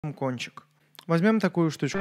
кончик. Возьмем такую штучку.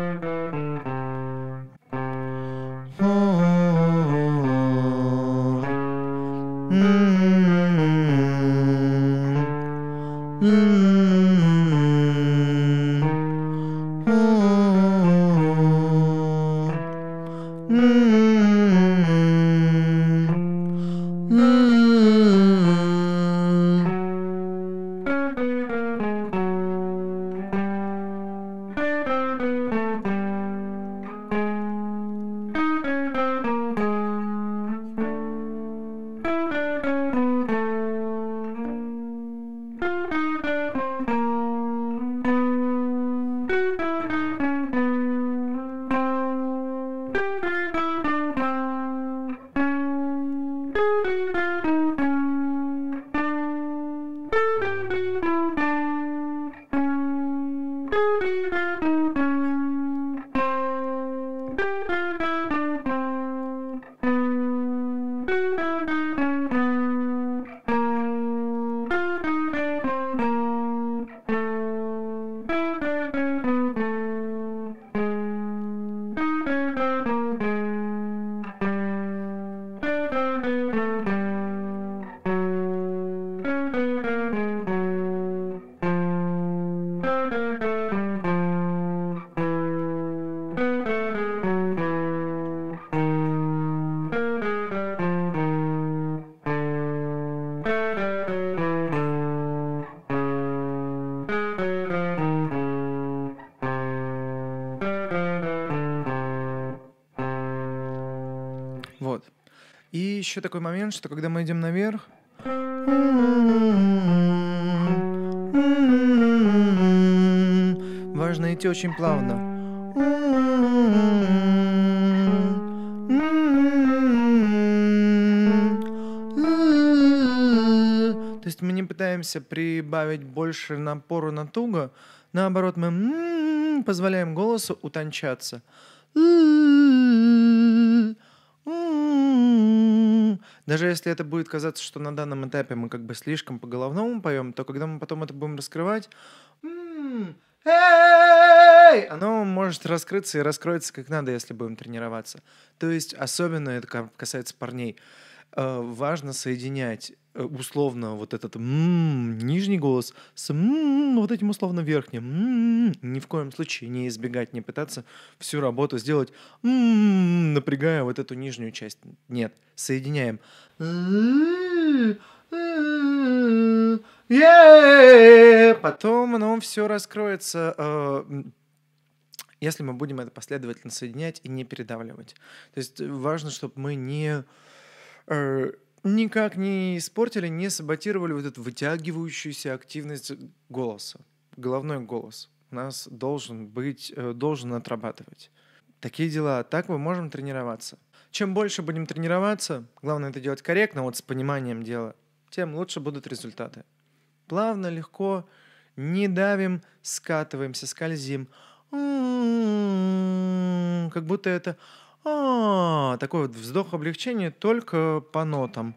Вот. И еще такой момент, что когда мы идем наверх, важно идти очень плавно. То есть мы не пытаемся прибавить больше напору на туго, наоборот, мы позволяем голосу утончаться. Даже если это будет казаться, что на данном этапе мы как бы слишком по-головному поем, то когда мы потом это будем раскрывать, оно может раскрыться и раскроется как надо, если будем тренироваться. То есть особенно это касается парней. Важно соединять условно вот этот нижний голос с вот этим условно верхним. Ни в коем случае не избегать, не пытаться всю работу сделать, напрягая вот эту нижнюю часть. Нет, соединяем. Потом оно все раскроется, если мы будем это последовательно соединять и не передавливать. То есть важно, чтобы мы никак не испортили, не саботировали вот эту вытягивающуюся активность голоса. Головной голос у нас должен отрабатывать. Такие дела. Так мы можем тренироваться. Чем больше будем тренироваться, главное это делать корректно, вот с пониманием дела, тем лучше будут результаты. Плавно, легко, не давим, скатываемся, скользим. Как будто это такой вот вздох облегчения только по нотам.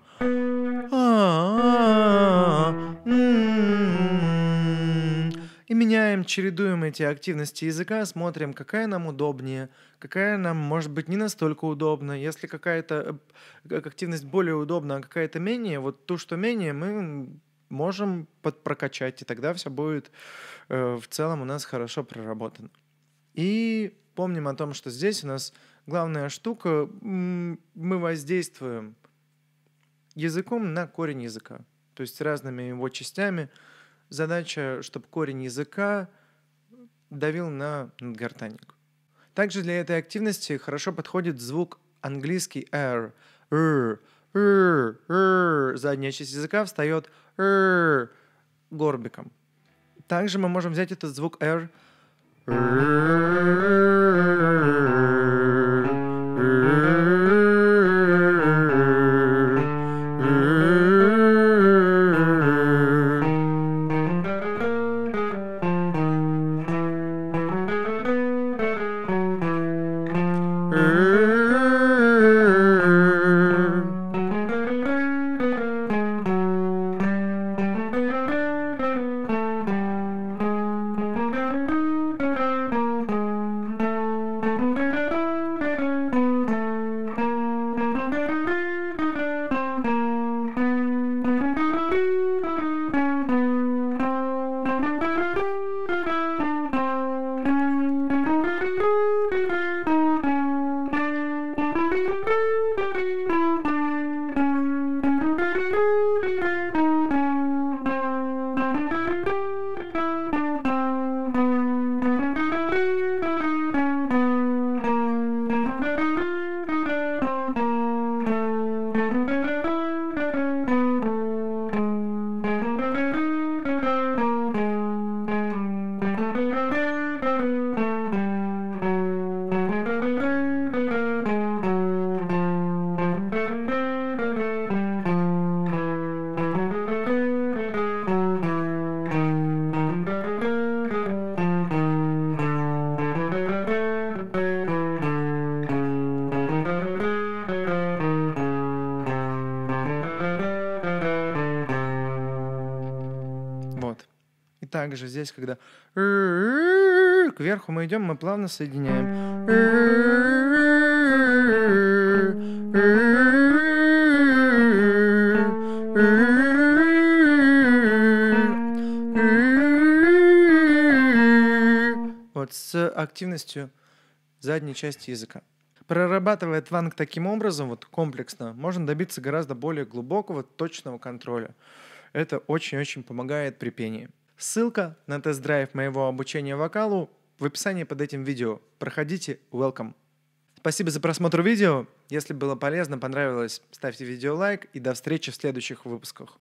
И меняем, чередуем эти активности языка, смотрим, какая нам удобнее, какая нам, может быть, не настолько удобна. Если какая-то активность более удобна, а какая-то менее, вот ту, что менее, мы можем прокачать, и тогда все будет в целом у нас хорошо проработано. И помним о том, что здесь у нас главная штука, мы воздействуем языком на корень языка, то есть разными его частями. Задача, чтобы корень языка давил на надгортанник. Также для этой активности хорошо подходит звук английский R. Задняя часть языка встает горбиком. Также мы можем взять этот звук R И также здесь, когда кверху мы идем, мы плавно соединяем. Вот с активностью задней части языка. Прорабатывая тванг таким образом, вот комплексно, можно добиться гораздо более глубокого, точного контроля. Это очень-очень помогает при пении. Ссылка на тест-драйв моего обучения вокалу в описании под этим видео. Проходите, welcome. Спасибо за просмотр видео. Если было полезно, понравилось, ставьте видео лайк и до встречи в следующих выпусках.